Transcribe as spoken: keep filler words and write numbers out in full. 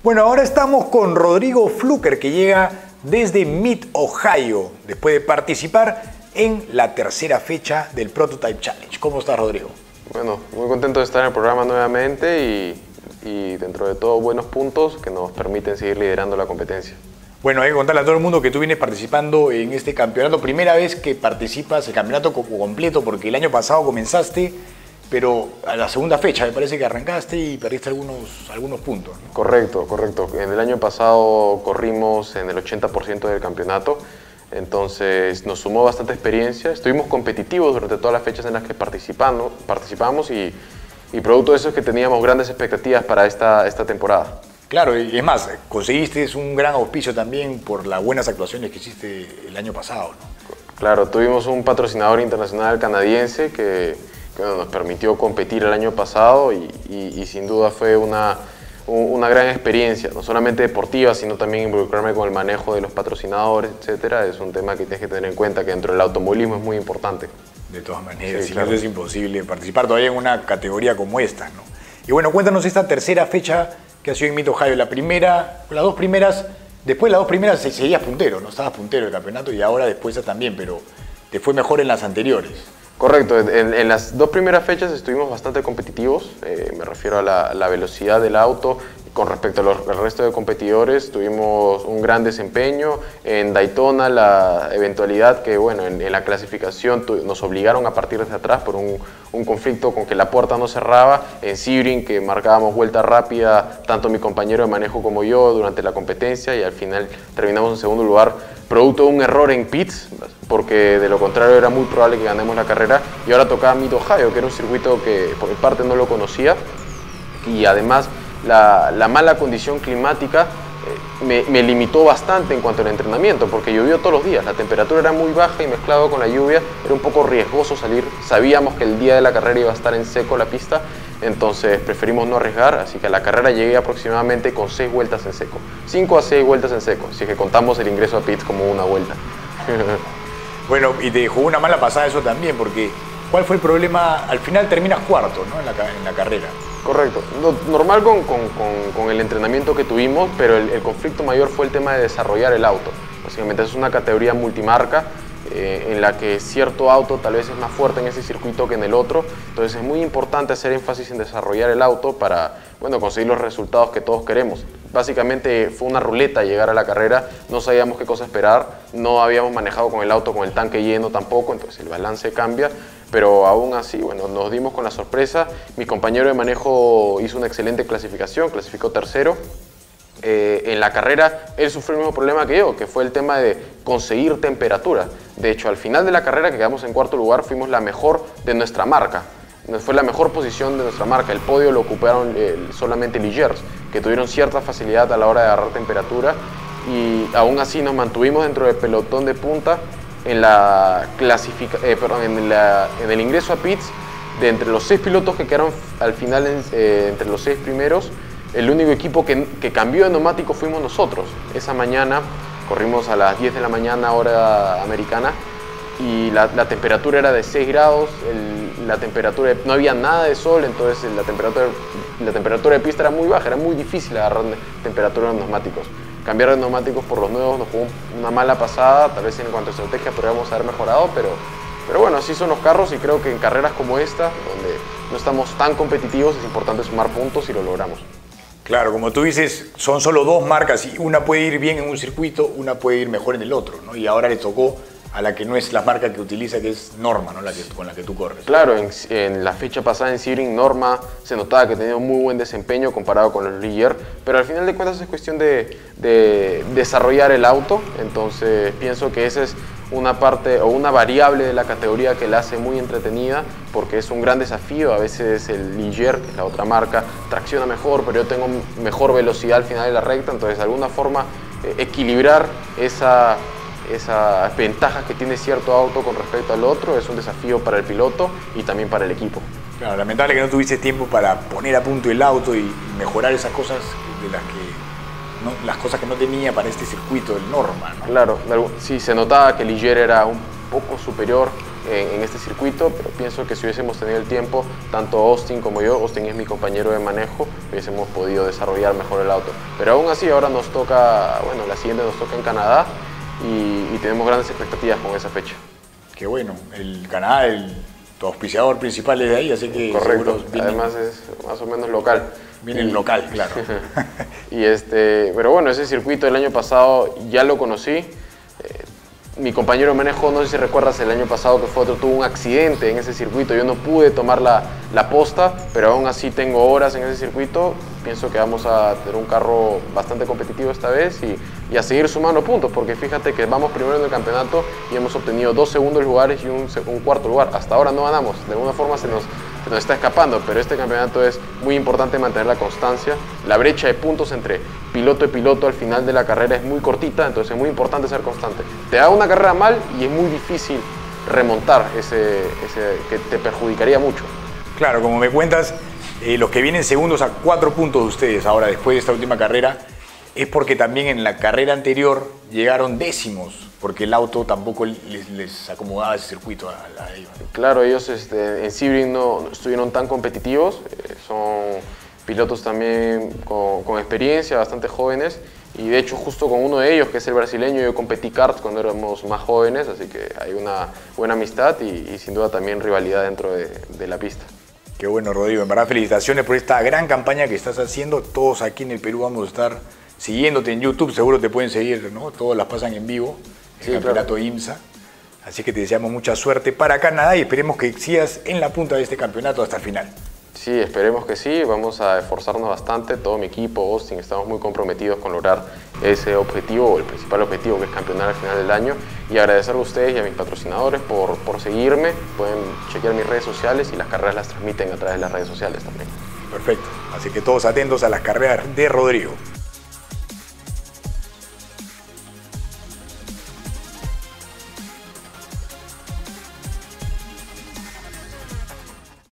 Bueno, ahora estamos con Rodrigo Fluker, que llega desde Mid, Ohio, después de participar en la tercera fecha del Prototype Challenge. ¿Cómo estás, Rodrigo? Bueno, muy contento de estar en el programa nuevamente y, y dentro de todo buenos puntos que nos permiten seguir liderando la competencia. Bueno, hay que contarle a todo el mundo que tú vienes participando en este campeonato. Primera vez que participas el campeonato completo, porque el año pasado comenzaste, pero a la segunda fecha me parece que arrancaste y perdiste algunos, algunos puntos, ¿no? Correcto, correcto. En el año pasado corrimos en el ochenta por ciento del campeonato, entonces nos sumó bastante experiencia. Estuvimos competitivos durante todas las fechas en las que participamos, participamos y, y producto de eso es que teníamos grandes expectativas para esta, esta temporada. Claro, y es más, conseguiste un gran auspicio también por las buenas actuaciones que hiciste el año pasado, ¿no? Claro, tuvimos un patrocinador internacional canadiense que, que bueno, nos permitió competir el año pasado y, y, y sin duda fue una, una gran experiencia, no solamente deportiva, sino también involucrarme con el manejo de los patrocinadores, etcétera. Es un tema que tienes que tener en cuenta, que dentro del automovilismo es muy importante. De todas maneras, sí, si claro. no es imposible participar todavía en una categoría como esta, ¿no? Y bueno, cuéntanos esta tercera fecha que ha sido en Mid, Ohio. La primera, las dos primeras, después de las dos primeras seguías puntero, no estabas puntero del campeonato y ahora después también, pero te fue mejor en las anteriores. Correcto, en, en las dos primeras fechas estuvimos bastante competitivos, eh, me refiero a la, a la velocidad del auto. Con respecto al resto de competidores, tuvimos un gran desempeño. En Daytona, la eventualidad que, bueno, en, en la clasificación tu, nos obligaron a partir desde atrás por un, un conflicto con que la puerta no cerraba. En Sebring, que marcábamos vuelta rápida, tanto mi compañero de manejo como yo durante la competencia, y al final terminamos en segundo lugar, producto de un error en pits, porque de lo contrario era muy probable que ganemos la carrera. Y ahora tocaba Mid, Ohio, que era un circuito que por mi parte no lo conocía, y además La, la mala condición climática eh, me, me limitó bastante en cuanto al entrenamiento, porque llovió todos los días, la temperatura era muy baja y mezclado con la lluvia era un poco riesgoso salir. Sabíamos que el día de la carrera iba a estar en seco la pista, entonces preferimos no arriesgar, así que a la carrera llegué aproximadamente con seis vueltas en seco, cinco a seis vueltas en seco, así que contamos el ingreso a pits como una vuelta. Bueno, y te jugó una mala pasada eso también, porque ¿cuál fue el problema? Al final terminas cuarto, ¿no? en, la, en la carrera. Correcto, normal con, con, con, con el entrenamiento que tuvimos, pero el, el conflicto mayor fue el tema de desarrollar el auto. Básicamente es una categoría multimarca eh, en la que cierto auto tal vez es más fuerte en ese circuito que en el otro, entonces es muy importante hacer énfasis en desarrollar el auto para, bueno, conseguir los resultados que todos queremos. Básicamente fue una ruleta llegar a la carrera, no sabíamos qué cosa esperar, no habíamos manejado con el auto con el tanque lleno tampoco, entonces el balance cambia, pero aún así, bueno, nos dimos con la sorpresa. Mi compañero de manejo hizo una excelente clasificación, clasificó tercero. Eh, en la carrera él sufrió el mismo problema que yo, que fue el tema de conseguir temperatura. De hecho, al final de la carrera, que quedamos en cuarto lugar, fuimos la mejor de nuestra marca. Fue la mejor posición de nuestra marca. El podio lo ocuparon eh, solamente Ligiers, que tuvieron cierta facilidad a la hora de agarrar temperatura, y aún así nos mantuvimos dentro del pelotón de punta en, la clasifica eh, perdón, en, la, en el ingreso a pits. De entre los seis pilotos que quedaron al final en, eh, entre los seis primeros, el único equipo que, que cambió de neumático fuimos nosotros. Esa mañana corrimos a las diez de la mañana hora americana y la, la temperatura era de seis grados, el, la temperatura, no había nada de sol, entonces la temperatura, la temperatura de pista era muy baja, era muy difícil agarrar temperatura en los neumáticos. Cambiar de neumáticos por los nuevos nos jugó una mala pasada, tal vez en cuanto a estrategia podríamos haber mejorado, pero, pero bueno, así son los carros y creo que en carreras como esta, donde no estamos tan competitivos, es importante sumar puntos y lo logramos. Claro, como tú dices, son solo dos marcas y una puede ir bien en un circuito, una puede ir mejor en el otro, ¿no? Y ahora le tocó a la que no es la marca que utiliza, que es Norma, ¿no? La que, con la que tú corres. Claro, en, en la fecha pasada en Sebring, Norma se notaba que tenía un muy buen desempeño comparado con los Ligier, pero al final de cuentas es cuestión de, de desarrollar el auto, entonces pienso que esa es una parte o una variable de la categoría que la hace muy entretenida, porque es un gran desafío. A veces el Ligier, que es la otra marca, tracciona mejor, pero yo tengo mejor velocidad al final de la recta, entonces de alguna forma eh, equilibrar esa esas ventajas que tiene cierto auto con respecto al otro es un desafío para el piloto y también para el equipo. Claro, lamentable que no tuviste tiempo para poner a punto el auto y mejorar esas cosas de las que no, las cosas que no tenía para este circuito del Norma, ¿no? Claro, sí, se notaba que Ligier era un poco superior en, en este circuito, pero pienso que si hubiésemos tenido el tiempo, tanto Austin como yo, Austin es mi compañero de manejo, hubiésemos podido desarrollar mejor el auto. Pero aún así ahora nos toca, bueno, la siguiente nos toca en Canadá y, y tenemos grandes expectativas con esa fecha. Qué bueno, el Canadá, el, tu auspiciador principal es de ahí, así que correcto, vienen, además es más o menos local. Viene el local, claro. y este, pero bueno, ese circuito del año pasado ya lo conocí. Eh, mi compañero de manejo, no sé si recuerdas el año pasado que fue otro, tuvo un accidente en ese circuito. Yo no pude tomar la, la posta, pero aún así tengo horas en ese circuito. Pienso que vamos a tener un carro bastante competitivo esta vez y, y a seguir sumando puntos, porque fíjate que vamos primero en el campeonato y hemos obtenido dos segundos lugares y un, un cuarto lugar. Hasta ahora no ganamos, de alguna forma se nos, se nos está escapando, pero este campeonato es muy importante mantener la constancia. La brecha de puntos entre piloto y piloto al final de la carrera es muy cortita, entonces es muy importante ser constante. Te da una carrera mal y es muy difícil remontar ese, ese que te perjudicaría mucho. Claro, como me cuentas, eh, los que vienen segundos a cuatro puntos de ustedes ahora después de esta última carrera es porque también en la carrera anterior llegaron décimos, porque el auto tampoco les, les acomodaba ese circuito a la de ellos. Claro, ellos este, en Sebring no, no estuvieron tan competitivos, eh, son pilotos también con, con experiencia, bastante jóvenes, y de hecho justo con uno de ellos, que es el brasileño, yo competí karts cuando éramos más jóvenes, así que hay una buena amistad y, y sin duda también rivalidad dentro de, de la pista. Qué bueno, Rodrigo, en verdad felicitaciones por esta gran campaña que estás haciendo. Todos aquí en el Perú vamos a estar siguiéndote en YouTube, seguro te pueden seguir, ¿no? Todas las pasan en vivo, el sí, campeonato claro. IMSA. Así que te deseamos mucha suerte para Canadá y esperemos que sigas en la punta de este campeonato hasta el final. Sí, esperemos que sí, vamos a esforzarnos bastante, todo mi equipo, Austin, estamos muy comprometidos con lograr ese objetivo, o el principal objetivo que es campeonar al final del año, y agradecer a ustedes y a mis patrocinadores por, por seguirme. Pueden chequear mis redes sociales y las carreras las transmiten a través de las redes sociales también. Perfecto, así que todos atentos a las carreras de Rodrigo.